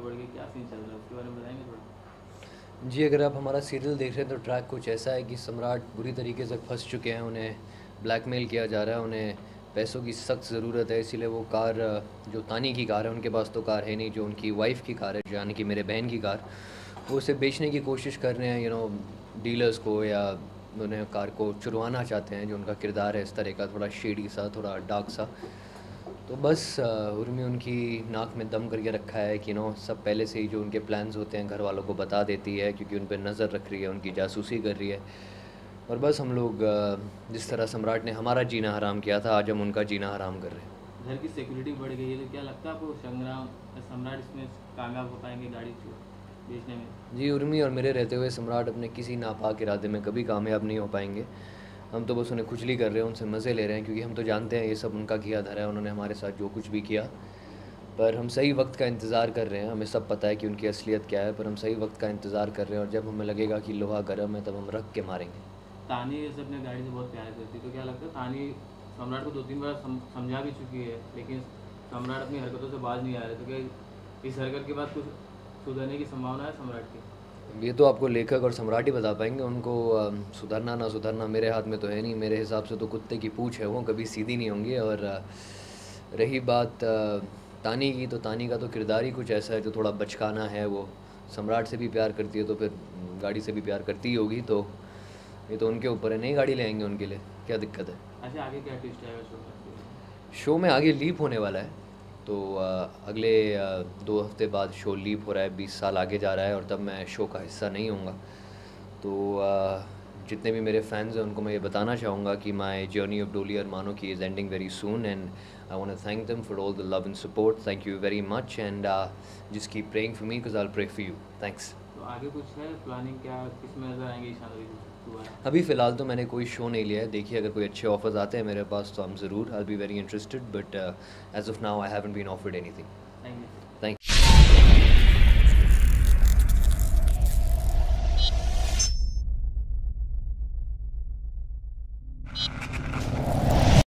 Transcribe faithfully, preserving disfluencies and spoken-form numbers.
बढ़ गई, क्या सीन चल रहा है उसके बारे में बताएंगे थोड़ा? जी, अगर आप हमारा सीरियल देख रहे हैं तो ट्रैक कुछ ऐसा है कि सम्राट बुरी तरीके से फंस चुके हैं। उन्हें ब्लैकमेल किया जा रहा है, उन्हें पैसों की सख्त ज़रूरत है, इसीलिए वो कार अ, जो तानी की कार है, उनके पास तो कार है नहीं, जो उनकी वाइफ की कार है, यानी कि मेरे बहन की कार, वो उसे बेचने की कोशिश कर रहे हैं, यू नो डीलर्स को, या उन्हें कार को चुरवाना चाहते हैं। जो उनका किरदार है इस तरह का, थोड़ा शेडी सा, थोड़ा डार्क सा। तो बस अ, उर्मी उनकी नाक में दम करके रखा है कि नो सब पहले से ही जो उनके प्लान्स होते हैं घर वालों को बता देती है, क्योंकि उन पर नज़र रख रही है, उनकी जासूसी कर रही है। और बस हम लोग अ, जिस तरह सम्राट ने हमारा जीना हराम किया था, आज हम उनका जीना हराम कर रहे हैं। घर की सिक्योरिटी बढ़ गई है तो क्या लगता है आपको संग्राम सम्राट इसमें कामयाब हो पाएंगे गाड़ी को बेचने में? जी, उर्मी और मेरे रहते हुए सम्राट अपने किसी नापाक इरादे में कभी कामयाब नहीं हो पाएंगे। हम तो बस उन्हें खुजली कर रहे हैं, उनसे मज़े ले रहे हैं, क्योंकि हम तो जानते हैं ये सब उनका किया धरा है, उन्होंने हमारे साथ जो कुछ भी किया। पर हम सही वक्त का इंतज़ार कर रहे हैं, हमें सब पता है कि उनकी असलियत क्या है, पर हम सही वक्त का इंतज़ार कर रहे हैं, और जब हमें लगेगा कि लोहा गर्म है तब हम रख के मारेंगे। तानी जैसे अपने गाड़ी से बहुत प्यार करती है, तो क्या लगता है तानी सम्राट को दो तीन बार सम, समझा भी चुकी है, लेकिन सम्राट अपनी हरकतों से बाज नहीं आ रहे, तो क्या इस हरकत के बाद कुछ सुधरने की संभावना है सम्राट की? ये तो आपको लेखक और सम्राट ही बता पाएंगे, उनको अ, सुधरना ना सुधरना मेरे हाथ में तो है नहीं। मेरे हिसाब से तो कुत्ते की पूँछ है, वो कभी सीधी नहीं होंगी। और अ, रही बात अ, तानी की, तो तानी का तो किरदार ही कुछ ऐसा है जो थोड़ा बचकाना है। वो सम्राट से भी प्यार करती है, तो फिर गाड़ी से भी प्यार करती ही होगी। तो ये तो उनके ऊपर है, नई गाड़ी ले आएंगे उनके लिए, क्या दिक्कत है। अच्छा, आगे क्या ट्विस्ट आएगा शो में? शो में आगे लीप होने वाला है। तो अ, अगले अ, दो हफ्ते बाद शो लीप हो रहा है, बीस साल आगे जा रहा है, और तब मैं शो का हिस्सा नहीं होऊंगा। तो अ, जितने भी मेरे फैंस हैं उनको मैं ये बताना चाहूँगा कि my journey of Doli Armaanon Ki is ending very soon, and I want to thank them for all the love and support. Thank you very much, and just keep praying for me because I will pray for you. Thanks. तो आगे कुछ है planning, क्या किस में नजर आएंगे ईशान अली दोबारा? अभी फ़िलहाल तो मैंने कोई शो नहीं लिया है। देखिए, अगर कोई अच्छे ऑफर्स आते हैं मेरे पास तो हम ज़रूर, I will be very interested, but as of now I haven't been offered anything. Thank you. Thank